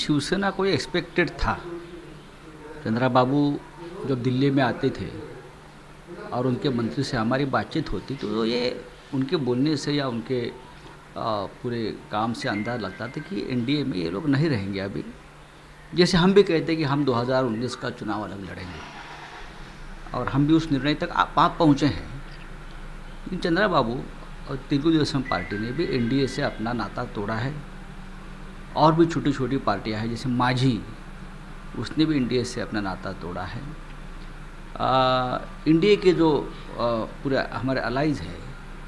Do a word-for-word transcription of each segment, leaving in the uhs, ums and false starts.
शिवसेना को ये एक्सपेक्टेड था। चंद्रा बाबू जब दिल्ली में आते थे और उनके मंत्री से हमारी बातचीत होती तो ये उनके बोलने से या उनके आ, पूरे काम से अंदाज़ लगता था कि एनडीए में ये लोग नहीं रहेंगे अभी। जैसे हम भी कहते कि हम दो हज़ार उन्नीस का चुनाव अलग लड़ेंगे और हम भी उस निर्णय तक आप पहुँचे हैं। लेकिन चंद्रा बाबू और तेलुगुदेशम पार्टी ने भी एनडीए से अपना नाता तोड़ा है। और भी छोटी छोटी पार्टियां हैं जैसे माझी, उसने भी एनडीए से अपना नाता तोड़ा है। एनडीए के जो आ, पूरे हमारे अलाइज है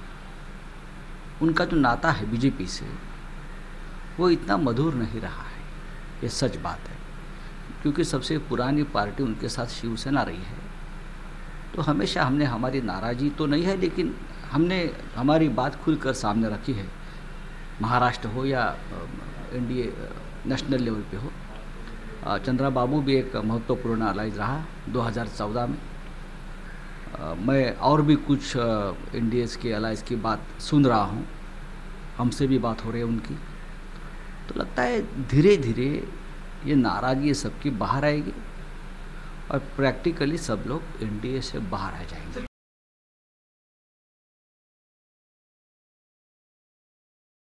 उनका जो नाता है बीजेपी से वो इतना मधुर नहीं रहा है, ये सच बात है। क्योंकि सबसे पुरानी पार्टी उनके साथ शिवसेना रही है, तो हमेशा हमने हमारी नाराज़गी तो नहीं है लेकिन हमने हमारी बात खुलकर सामने रखी है, महाराष्ट्र हो या एनडीए नेशनल लेवल पे हो। चंद्रा बाबू भी एक महत्वपूर्ण अलाइज रहा दो हज़ार चौदह में। मैं और भी कुछ एनडीए के अलाइज की बात सुन रहा हूँ, हमसे भी बात हो रही है उनकी, तो लगता है धीरे धीरे ये नाराज़गी सबकी बाहर आएगी और प्रैक्टिकली सब लोग एनडीए से बाहर आ जाएंगे।